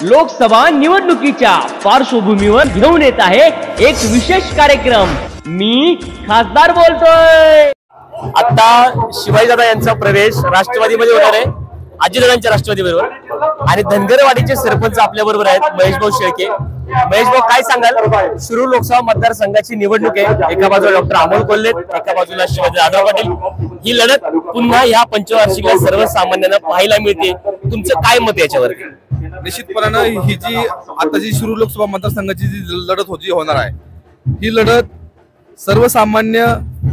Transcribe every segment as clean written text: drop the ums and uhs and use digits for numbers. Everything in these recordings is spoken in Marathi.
लोकसभा निवडणुकीच्या पार्श्वभूमीवर घेऊन येत आहे एक विशेष कार्यक्रम। मी खासदार बोलतोय। आता शिवाजीदादा यांचा प्रवेश राष्ट्रवादीमध्ये होणार आहे, आजीदादांच्या राष्ट्रवादी बरोबर। आणि धनगरवाडीचे सरपंच आपल्या बरोबर आहेत, महेश भाऊ शेळके। महेश भाऊ, काय सांगाल? शिरूर लोकसभा मतदारसंघाची निवडणूक आहे। एका बाजूला डॉक्टर अमोल कोल्हे, एका बाजूला शिवाजीदादा पाटील। ही लढत पुन्हा या पंचवार्षिकला सर्वसामान्यांना पाहायला मिळते। तुमचं काय मत याच्यावर? निश्चितपणाने ही जी आता जी शिरूर लोकसभा मतदारसंघाची जी लढत होणार आहे, ही लढत सर्वसामान्य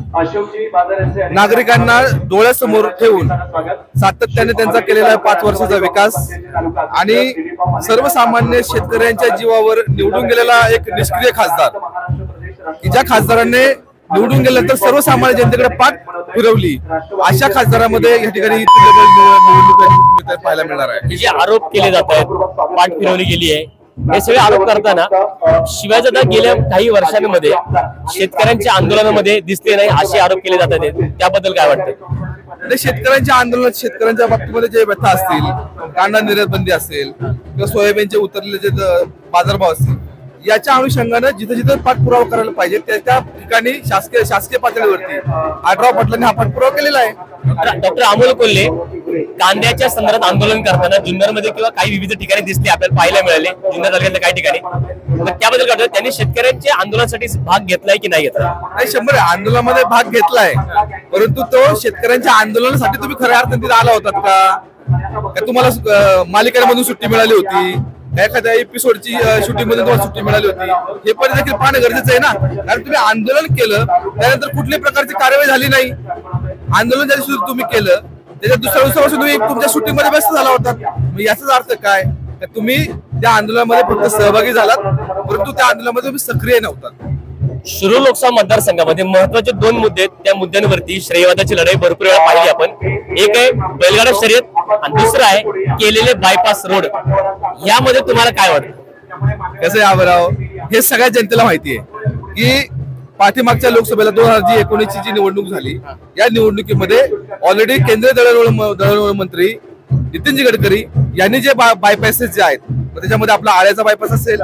नागरिकांना डोळ्यासमोर ठेवून सातत्याने त्यांचा केलेला 5 वर्षाचा विकास आणि सर्वसामान्य शेतकऱ्यांच्या जीवावर निवडून गेलेला एक निष्क्रिय खासदार, की ज्या खासदाराने निवडून गेल्यानंतर सर्वसामान्य जनतेकडे पाठ फिरवली, अशा खासदारामध्ये या ठिकाणी निवडणूक पाहायला मिळणार आहे। जे आरोप केले जात आहेत, पाठ फिरवली गेली आहे, हे सगळे आरोप करताना शिवाजीदादा गेल्या काही वर्षांमध्ये शेतकऱ्यांच्या आंदोलनामध्ये दिसले नाही असे आरोप केले जात आहेत। त्याबद्दल काय वाटतं? शेतकऱ्यांच्या आंदोलनात शेतकऱ्यांच्या बाबतीमध्ये जे व्यथा असतील, कांदा निर्यात बंदी असेल किंवा सोयाबीनचे उतरलेले जे बाजारभाव असतील, याच्या अनुषंगाने जिथे जिथे पाठपुरावा करायला पाहिजे त्या ठिकाणी शासकीय पातळीवरती आढराव पाटलांनी हा पाठपुरावा केलेला आहे। डॉक्टर अमोल कोल्हे कांद्याच्या संदर्भात आंदोलन करताना जुन्नरमध्ये किंवा काही विविध ठिकाणी दिसले, आपल्याला पाहायला मिळाले जुन्नर तालुक्यातल्या काही ठिकाणी। त्याबद्दल काय वाटतं? त्यांनी शेतकऱ्यांच्या आंदोलनासाठी भाग घेतलाय की नाही घेतला? नाही, 100 आंदोलनामध्ये भाग घेतलाय, परंतु तो शेतकऱ्यांच्या आंदोलनासाठी तुम्ही खऱ्या अर्थाने तिथे आला होतात का? तुम्हाला मालिकेमधून सुट्टी मिळाली होती? एखाद्या एपिसोडची शूटिंग मध्ये तुम्हाला सुट्टी मिळाली होती? हे पण देखील पाहणं गरजेचं आहे ना, कारण तुम्ही आंदोलन केलं त्यानंतर कुठल्याही प्रकारची कारवाई झाली नाही। आंदोलन ज्या दिवशी तुम्ही केलं त्याच्या दुसऱ्या दिवसापासून तुम्ही तुमच्या शूटिंग मध्ये व्यस्त झाला होता। याचाच अर्थ काय? तुम्ही त्या आंदोलनामध्ये फक्त सहभागी झालात, परंतु त्या आंदोलनामध्ये तुम्ही सक्रिय नव्हतात। शिरूर लोकसभा मतदारसंघामध्ये महत्वाचे 2 मुद्दे आहेत। त्या मुद्द्यांवरती श्रेयवादाची लढाई भरपूर वेळा पाहिली आपण। एक आहे बैलगाडा शर्यत आणि दुसरं आहे केलेले बायपास रोड। यामध्ये तुम्हाला काय वाटतं? कसं आहे आबराव, हे सगळ्या जनतेला माहिती आहे की पाठीमागच्या लोकसभेला 2019 जी निवडणूक झाली, या निवडणुकीमध्ये ऑलरेडी केंद्रीय दळणवळण मंत्री नितीनजी गडकरी यांनी जे बायपासेस जे आहेत, त्याच्यामध्ये आपला आळ्याचा बायपास असेल,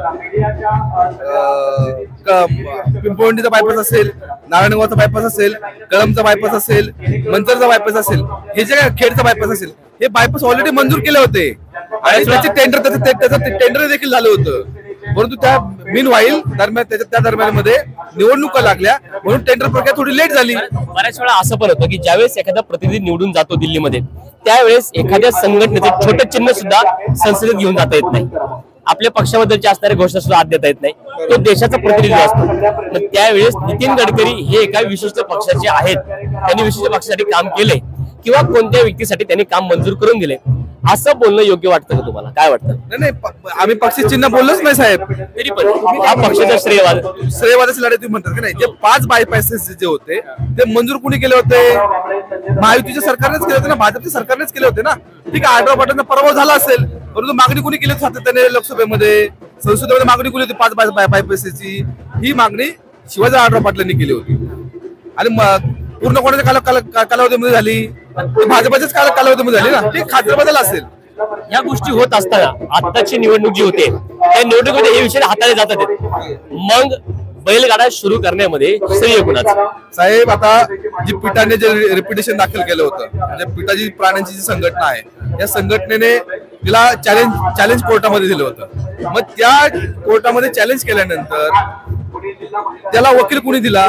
पिंपळवंडीचा बायपास असेल, नारायणगावचा बायपास असेल, कळमचा बायपास असेल, मंचरचा बायपास असेल, हे जे खेडचा बायपास असेल, हे बायपास ऑलरेडी मंजूर केले होते आणि त्याचे टेंडर देखील झालं होतं। परंतु त्या मीन वाईल दरम्यान त्या दरम्यानमध्ये निवडणुका लागल्या, म्हणून टेंडर प्रक्रिया थोडी लेट झाली। बऱ्याच वेळा असं पण होतं की ज्यावेळेस एखादा प्रतिनिधी निवडून जातो दिल्लीमध्ये, त्यावेळेस एखाद्या संघटनेचं छोटं चिन्ह सुद्धा संसदेत घेऊन जाता येत नाही, आपल्या पक्षाबद्दलच्या असणाऱ्या घोषणा सुद्धा आत देता येत नाही, तो देशाचा प्रतिनिधी असतो। तर त्यावेळेस नितीन गडकरी हे एका विशिष्ट पक्षाचे आहेत, त्यांनी विशिष्ट पक्षासाठी काम केले किंवा कोणत्या व्यक्तीसाठी त्यांनी काम मंजूर करून दिले, असं बोलणं योग्य वाटतं का तुम्हाला? काय वाटतं? नाही, आम्ही पक्ष चिन्ह बोललोच नाही साहेब, तरी पण हा पक्षाचा श्रेयवादाची लढाई तुम्ही म्हणतात की नाही, जे 5 बायपासेस जे होते ते मंजूर कुणी केले होते? महायुतीच्या सरकारनेच केले होते ना, भाजपच्या सरकारनेच केले होते ना। ठीक आहे, आढराव पाटलांचा पराभव झाला असेल, परंतु मागणी कुणी केली होती सातत्याने लोकसभेमध्ये, संसदेमध्ये मागणी केली होती 5 बायपासेसची? ही मागणी शिवाजी आढराव पाटलांनी केली होती आणि पूर्ण कोणाच्या कालावधीमध्ये झाली? भाजपच्याच कालावधीमध्ये झाली ना। ठीक, खासदार बदल असेल। या गोष्टी होत असताना आताची निवडणूक जी होते, त्या निवडणुकीमध्ये हे विषय हाताळले जातात, मग बैलगाडा सुरू करण्यामध्ये श्रेय कुणाचं? साहेब, आता जी पीठाने जे रिपिटेशन दाखल केलं होतं, म्हणजे पीठाची प्राण्यांची जी संघटना आहे, या संघटनेने तिला चॅलेंज कोर्टामध्ये दिलं होतं। मग त्या कोर्टामध्ये चॅलेंज केल्यानंतर त्याला वकील कुणी दिला?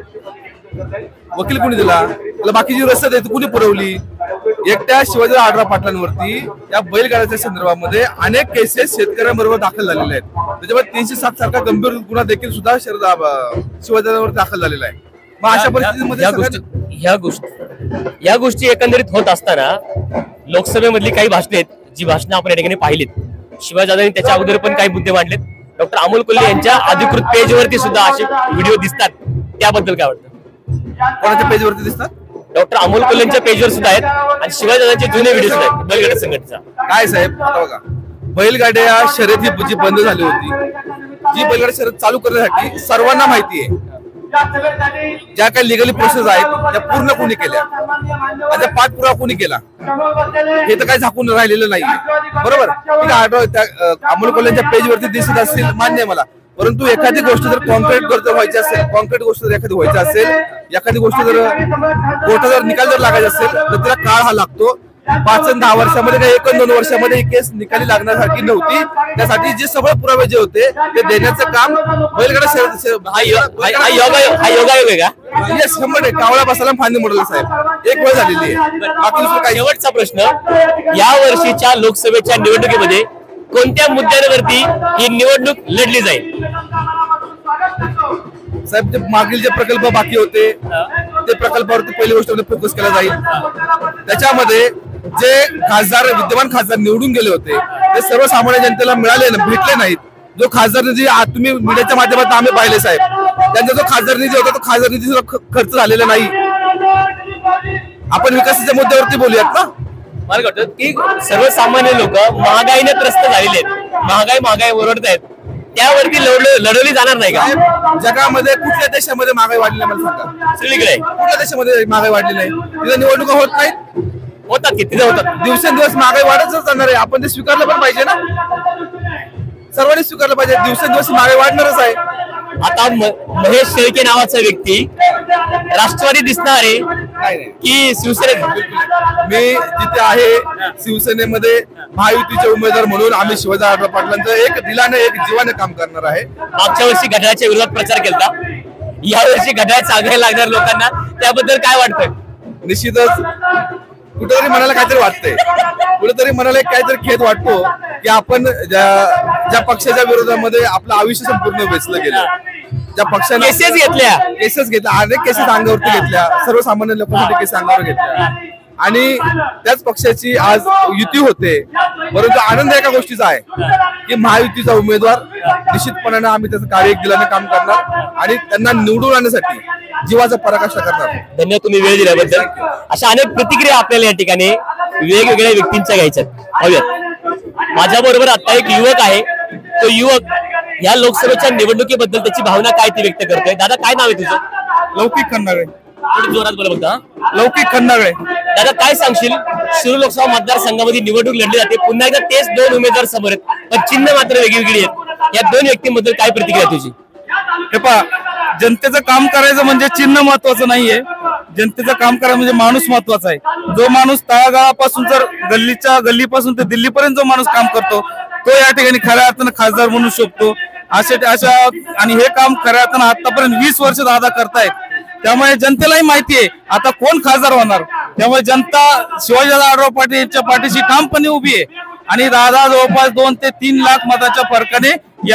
त्याला बाकीची रसद आहे कुणी पुरवली? एकट्या शिवाजी आढराव पाटलांवरती या बैलगाड्याच्या संदर्भामध्ये अनेक केसेस शेतकऱ्यांबरोबर दाखल झालेल्या आहेत, त्याच्यामध्ये 307 सारखा गंभीर गुन्हा देखील सुद्धा शिवाजीवर दाखल झालेला आहे। मग अशा परिस्थितीमध्ये या गोष्टी एकंदरीत होत असताना लोकसभेमधली काही भाषणे आहेत, जी भाषणं आपण या ठिकाणी पाहिलीत, शिवाजीदादांनी त्याच्या अगोदर पण काही मुद्दे मांडलेत, डॉक्टर अमोल कोल्हे यांच्या अधिकृत पेजवरती सुद्धा असे व्हिडिओ दिसतात, त्याबद्दल काय वाटतं? कोणाच्या पेजवरती दिसतात? डॉक्टर अमोल कोल्हेंच्या पेजवर सुद्धा आहेत आणि शिवाजीदादांचे जुने व्हिडिओ सुद्धा आहेत बैलगाडा संघटनेचा। काय साहेब, आता बघा, बैलगाड्या शर्यत जी बंद झाली होती, जी बैलगाडी शर्यत चालू करण्यासाठी सर्वांना माहिती आहे ज्या काही लिगली प्रोसेस आहेत त्या पूर्ण कोणी केल्या, त्याचा पाठपुरावा कोणी केला हे तर काही झाकून राहिलेलं नाही. बरोबर, ठीक आहे. अमोल कोल्हेच्या पेजवरती दिसत असतील, मान्य आहे मला. परंतु एखादी गोष्ट जर कॉन्क्रीट व्हायची असेल, कॉन्क्रीट गोष्ट जर एखादी व्हायची असेल, एखादी गोष्ट जर कोर्टात जर निकाल जर लागायचा असेल तर त्याला काळ हा लागतो. 5 आणि 10 वर्षामध्ये काही 1 आणि 2 वर्षामध्ये ही केस निकाली लागण्यासारखी नव्हती. त्यासाठी जे सगळे पुरावे जे होते ते देण्याचं काम बैलगाडा योगायोग आहे का? येस, 100% कावळा बसायला फांदी मोडला साहेब, एक वेळ झालेली आहे. बाकी दुसरं काही. शेवटचा प्रश्न, या वर्षीच्या लोकसभेच्या निवडणुकीमध्ये कोणत्या मुद्द्यांवरती ही निवडणूक लढली जाईल? साहेब, जे मागील जे प्रकल्प बाकी होते ते प्रकल्पावरती पहिली गोष्ट फोकस केला जाईल. त्याच्यामध्ये जे खासदार, विद्यमान खासदार निवडून गेले होते ते सर्वसामान्य जनतेला भेटले नाहीत. जो खासदार निधी तुम्ही मीडियाच्या माध्यमातून आम्ही पाहिले साहेब, त्यांचा जो खासदार निधी होता तो खासदार निधी खर्च झालेला नाही. आपण विकासाच्या मुद्द्यावरती बोलूयात ना. मला वाटतं की सर्वसामान्य लोक महागाईने त्रस्त झालेले आहेत, महागाई ओरडतायत, त्यावरती लढवली जाणार नाही का? जगामध्ये कुठल्या देशामध्ये महागाई वाढली नाही मला सांगा? सगळीकडे. कुठल्या देशामध्ये महागाई वाढली नाही? तिथे निवडणुका होत नाहीत? होतात की तिथे होतात. दिवसेंदिवस महागाई वाढतच जाणार आहे. आपण ते स्वीकारलं पण पाहिजे ना, सर्वांनी स्वीकारलं पाहिजे. दिवसेंदिवस महागाई वाढणारच आहे. आता महेश शेळके नावाचा व्यक्ती राष्ट्रवादी दिसणार आहे की शिवसेनेत? मी जिथे आहे शिवसेनेमध्ये महायुतीचे उमेदवार म्हणून आम्ही शिवाजी आढळराव पाटलांचं एक दिलाने एक जीवाने काम करणार आहे. मागच्या वर्षी घड्याळाच्या विरोधात प्रचार केला, यावर्षी घड्याळ सांगायला लागणार लोकांना, त्याबद्दल काय वाटतं? निश्चितच कुठेतरी मनाला काहीतरी वाटतंय, कुठेतरी मनाला काहीतरी खेद वाटतो की आपण ज्या पक्षाच्या विरोधामध्ये आपलं आयुष्य संपूर्ण वेचलं गेलं, ज्या पक्षाने केसेस घेतल्या, अनेक केसेस अंगावरती घेतल्या, सर्वसामान्य लोकांसाठी केसेस अंगावर घेतल्या आणि त्याच पक्षाची आज युती होते. परंतु आनंद एका गोष्टीचा आहे की महायुतीचा उमेदवार निश्चितपणाने आम्ही त्याचं कार्य एक दिलाने काम करणार आणि त्यांना निवडून आणण्यासाठी जीवाचा पराकाष्ठा करणार. धन्यवाद तुम्ही वेळ दिल्याबद्दल. अशा अनेक प्रतिक्रिया आपल्याला या ठिकाणी वेगवेगळ्या व्यक्तींच्या घ्यायच्यात. माझ्या बरोबर आता एक युवक आहे. तो युवक या लोकसभेच्या निवडणुकीबद्दल त्याची भावना काय ती व्यक्त करतोय. दादा, काय नाव आहे तुझं? लौकिक खंडागळे. थोडं जोरात बोला बघता. लौकिक खंडागळे. दादा, काय सांगशील? शिरूर लोकसभा मतदारसंघामध्ये निवडणूक लढली जाते, पुन्हा एकदा तेच 2 उमेदवार समोर आहेत, पण चिन्ह मात्र वेगवेगळी आहेत. या 2 व्यक्तींबद्दल काय प्रतिक्रिया तुझी? हे पहा, जनतेचं काम करायचं म्हणजे चिन्ह महत्वाचं नाहीये, जनतेचं काम करायचं म्हणजे माणूस महत्वाचा आहे. जो माणूस तळागाळापासून जर गल्लीपासून ते दिल्लीपर्यंत जो माणूस काम करतो तो या ठिकाणी खऱ्या अर्थानं खासदार म्हणू शकतो. अशा आणि हे काम खऱ्या अर्थानं आतापर्यंत 20 वर्ष दादा करतायत. त्यामुळे जनतेलाही माहिती आहे आता कोण खासदार होणार. त्यामुळे जनता शिवाजी आढळराव पाटील यांच्या पाठीशी ठामपणे उभी आहे आणि दादा जवळपास 2 ते 3 लाख मताच्या फरकाने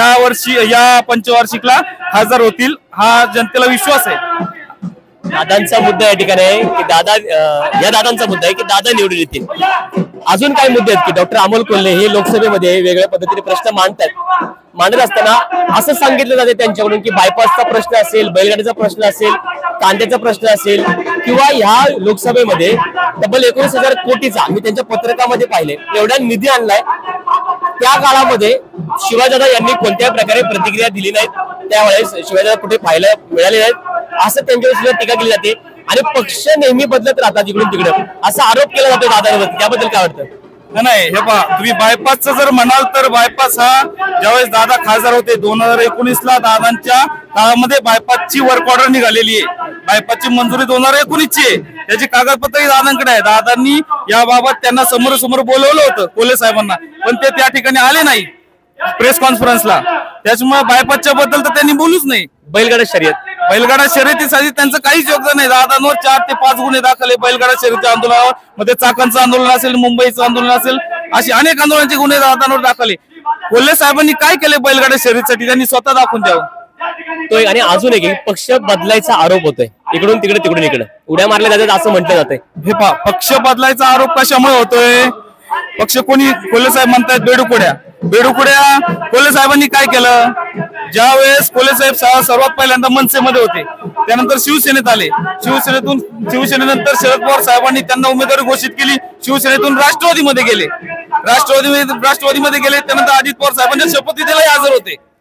या पंचवार्षिकला खासदार होतील, हा जनतेला विश्वास आहे. दादांचा मुद्दा या ठिकाणी आहे की दादांचा मुद्दा आहे की दादा निवडून येतील. अजून काही मुद्दे आहेत की डॉक्टर अमोल कोल्हे हे लोकसभेमध्ये वेगवेगळ्या पद्धतीने प्रश्न मांडत असताना असं सांगितलं जाते त्यांच्याकडून की बायपासचा प्रश्न असेल, बैलगाडीचा प्रश्न असेल, कांद्याचा प्रश्न असेल किंवा ह्या लोकसभेमध्ये तब्बल 19,000 कोटीचा मी त्यांच्या पत्रकामध्ये पाहिले एवढा निधी आणलाय. त्या काळामध्ये शिवाजीदादा यांनी कोणत्याही प्रकारे प्रतिक्रिया दिली नाहीत. त्यावेळेस शिवाजीदादा कुठे पाहायला मिळाले नाहीत असं त्यांच्यावर सुद्धा टीका केली जाते आणि पक्ष नेहमी बदलत राहतात इकडून तिकडे असा आरोप केला जातो दादांवरती. त्याबद्दल काय वाटतं? नाही, हे पहा, तुम्ही बायपासचं जर म्हणाल तर बायपास हा ज्यावेळेस दादा खासदार होते 2019ला दादांच्या काळामध्ये बायपासची वर्क ऑर्डर निघालेली आहे. बायपासची मंजुरी 2019ची आहे. त्याची कागदपत्रही दादांकडे आहे. दादांनी याबाबत त्यांना समोरासमोर बोलवलं होतं कोल्हे साहेबांना, पण ते त्या ठिकाणी आले नाही प्रेस कॉन्फरन्सला. त्याच्यामुळे बायपासच्या बद्दल तर त्यांनी बोलूच नाही. बैलगाडा शर्यतीसाठी त्यांचं काहीच योगदान नाही. दादांवर 4 ते 5 गुन्हे दाखल आहे बैलगाडा शर्यतीच्या आंदोलनावर. मध्ये चाकणचं आंदोलन असेल, मुंबईचं आंदोलन असेल, अशी अनेक आंदोलनाचे गुन्हे दादांवर दाखल आहे. कोल्हे साहेबांनी काय केले बैलगाडा शर्यतीसाठी त्यांनी स्वतः दाखवून द्यावं. तो आणि अजून एक पक्ष बदलायचा आरोप होतोय इकडून तिकडे तिकडून इकडे उड्या मारल्या जातात असं म्हटलं जातंय. हे पहा, पक्ष बदलायचा आरोप कशामुळे होतोय? पक्ष कोणी कोल्हे साहेब म्हणतायत बेडूकुड्या कोल्हे साहेबांनी काय केलं? ज्या वेळेस कोल्हे साहेब सर्वात पहिल्यांदा मनसेमध्ये होते, त्यानंतर शिवसेनेत आले. शिवसेनेनंतर शरद पवार साहेबांनी त्यांना उमेदवारी घोषित केली. शिवसेनेतून राष्ट्रवादीमध्ये गेले. त्यानंतर अजित पवार साहेबांच्या शपथविधीलाही हजर होते.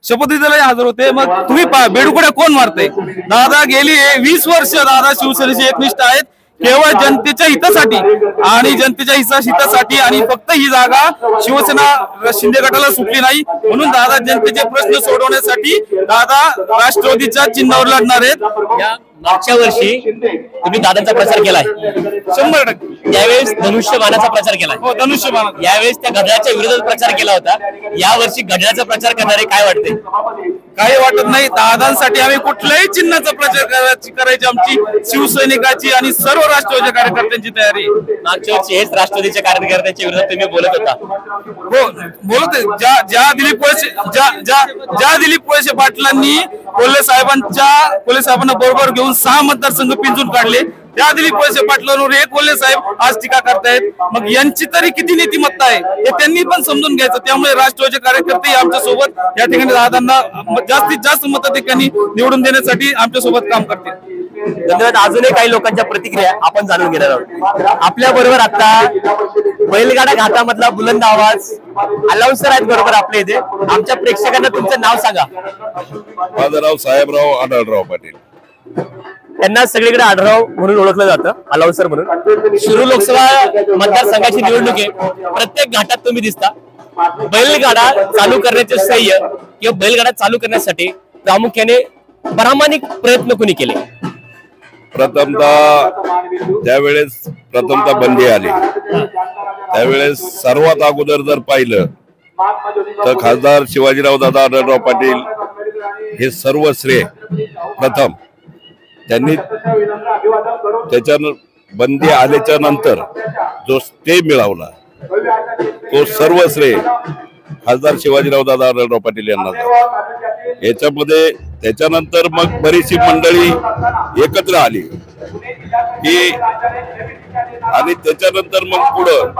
शपथविधीला हजर होते. मग तुम्ही पहा बेडुकड्या कोण मारते. दादा गेली 20 वर्ष दादा शिवसेनेचे एकनिष्ठ आहेत, केवळ जनतेच्या हितासाठी आणि जनतेच्या हितासाठी, आणि फक्त ही जागा शिवसेना शिंदे गटाला सुटली नाही म्हणून दादा जनतेचे प्रश्न सोडवण्यासाठी दादा राष्ट्रवादीच्या चिन्हावर लढणार आहेत. या मागच्या वर्षी तुम्ही दादांचा प्रचार केलाय 100%. त्यावेळेस धनुष्यबाणाचा प्रचार केलाय. हो, धनुष्यबाण. यावेळेस त्या घड्याळाच्या विरोधात प्रचार केला होता. यावर्षी घड्याळाचा प्रचार करणारे काय वाटते? काही वाटत नाही. दादांसाठी आम्ही कुठल्याही चिन्हाचा प्रचार करायची आमची शिवसैनिकाची आणि सर्व राष्ट्रवादीच्या कार्यकर्त्यांची तयारी. मागच्या वर्षी हेच राष्ट्रवादीच्या कार्यकर्त्यांच्या विरोधात तुम्ही बोलत होता. हो, बोलत आहे. ज्या दिलीप वळसे पाटलांनी कोल्हे साहेबांना बरोबर घेऊन 6 मतदारसंघ पिंजून काढले, त्या दिलीप वळसे पाटलांवर हे कोल्हे साहेब आज टीका करतायत. मग यांची तरी किती नीतिमत्ता आहे हे त्यांनी पण समजून घ्यायचं. त्यामुळे राष्ट्रवादीचे कार्यकर्ते आमच्या सोबत या ठिकाणी दादांना जास्तीत जास्त मताधिक्यांनी निवडून देण्यासाठी आमच्या सोबत काम करतील. धन्यवाद. अजूनही काही लोकांच्या प्रतिक्रिया आपण जाणून घेणार आहोत. आपल्या बरोबर आता बैलगाडा घाटामधला बुलंद आवाज अलाउन्सर आहेत बरोबर आपल्या इथे. आमच्या प्रेक्षकांना तुमचं नाव सांगा. माझं नाव साहेबराव आढळराव पाटील. त्यांना सगळीकडे आढळराव म्हणून ओळखलं जातं, अलाउन्सर म्हणून. शिरूर लोकसभा मतदारसंघाची निवडणूक आहे. प्रत्येक घाटात तुम्ही दिसता. बैलगाडा चालू करण्याचे श्रेय किंवा बैलगाडा चालू करण्यासाठी प्रामुख्याने प्रामाणिक प्रयत्न कोणी केले? ज्यावेळेस बंदी आली त्यावेळेस सर्वात अगोदर जर पाहिलं तर खासदार शिवाजीराव दादा आढळराव पाटील हे सर्व श्रेय प्रथम त्यांनी त्याच्या बंदी आल्याच्या नंतर जो स्टे मिळवला तो सर्व श्रेय खासदार शिवाजीराव दादा आढळराव पाटील यांना. याच्यामध्ये त्याच्यानंतर मग बरीचशी मंडळी एकत्र आली की आणि त्याच्यानंतर मग पुढं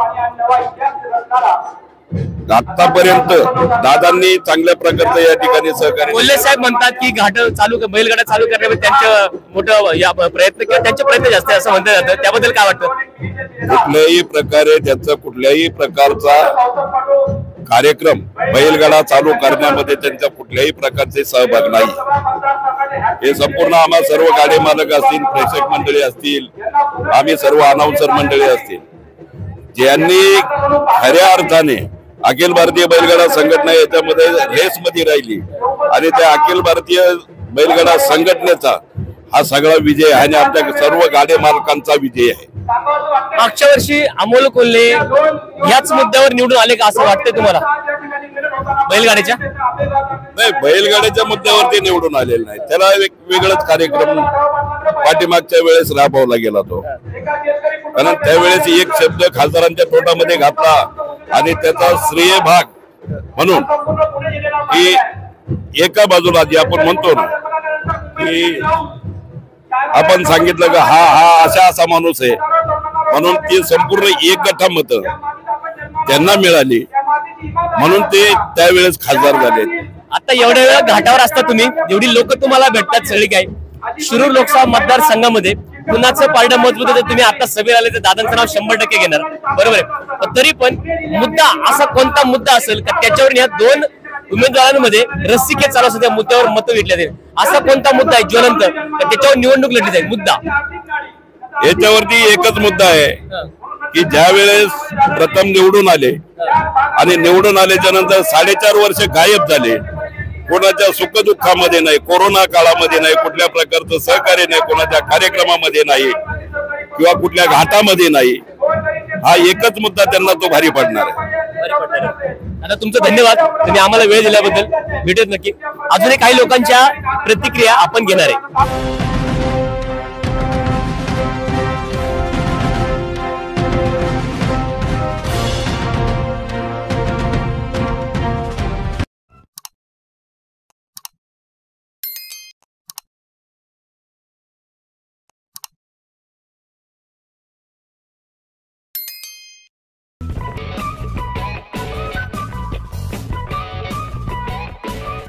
आतापर्यंत दादांनी चांगल्या प्रकारचं या ठिकाणी सहकार्य. कोल्हे साहेब म्हणतात की बैलगाडा चालू करण्यामध्ये त्यांचं मोठं प्रयत्न किंवा त्यांचे प्रयत्न जास्त आहे असं म्हणलं जातं. त्याबद्दल काय वाटतं? कुठल्याही प्रकारे त्याचा कुठल्याही प्रकारचा कार्यक्रम बैलगाडा चालू करण्यामध्ये त्यांच्या कुठल्याही प्रकारचे सहभाग नाही. हे संपूर्ण आम्हा सर्व गाडे मालक असतील, प्रेक्षक मंडळी असतील, आम्ही सर्व अनाउन्सर मंडळी असतील, ज्यांनी खऱ्या अर्थाने अखिल भारतीय बैलगाडा संघटना याच्यामध्ये रेसमध्ये राहिली आणि त्या अखिल भारतीय बैलगाडा संघटनेचा हा सगळा विजय आहे आणि आमच्या सर्व गाडे मालकांचा विजय आहे. मागच्या वर्षी अमोल कोल्हे याच मुद्द्यावर निवडून आले का असं वाटतंय तुम्हाला? बैलगाड्याच्या नाही, बैलगाड्याच्या मुद्द्यावर ते निवडून आलेले नाही. त्याला एक वेगळाच कार्यक्रम पाठीमागच्या वेळेस राबवला गेला तो. कारण त्यावेळेस एक शब्द खासदारांच्या तोंडामध्ये घातला आणि त्याचा श्रेय भाग म्हणून की एका बाजूला जे आपण म्हणतो ना की आपण सांगितलं का हा असा माणूस आहे म्हणून ती संपूर्ण एक गठ्ठा मत त्यांना मिळाली म्हणून ते त्यावेळेस खासदार झाले. आता एवढ्या वेळा घाटावर असता तुम्ही, एवढी लोक तुम्हाला भेटतात सगळी काय. शिरूर लोकसभा मतदारसंघामध्ये कुणाचं पारडं मजबूत होतं? तुम्ही आता सभेला आले तर दादांचं नाव 100% घेणार बरोबर आहे. पण तरी पण मुद्दा असा कोणता मुद्दा असेल का त्याच्यावर या 2 उमेदवारांमध्ये रस्सीखेच चालू असते, त्या मुद्द्यावर मतं विकल्या जाईल? असा कोणता मुद्दा आहे ज्वलंत त्याच्यावर निवडणूक लढली जाईल? मुद्दा याच्यावरती एकच मुद्दा आहे की ज्या वेळेस प्रथम निवडून आले आणि निवडून आल्याच्या नंतर 4.5 वर्ष गायब झाले, कोणाच्या सुखदुःखामध्ये नाही, कोरोना काळामध्ये नाही, कुठल्या प्रकारचं सहकार्य नाही, कोणाच्या कार्यक्रमामध्ये नाही किंवा कुठल्या घाटामध्ये नाही, हा एकच मुद्दा त्यांना तो भारी पडणार आहे. आता तुमचं धन्यवाद, तुम्ही आम्हाला वेळ दिल्याबद्दल. भेटत नक्की. अजूनही काही लोकांच्या प्रतिक्रिया आपण घेणार आहे.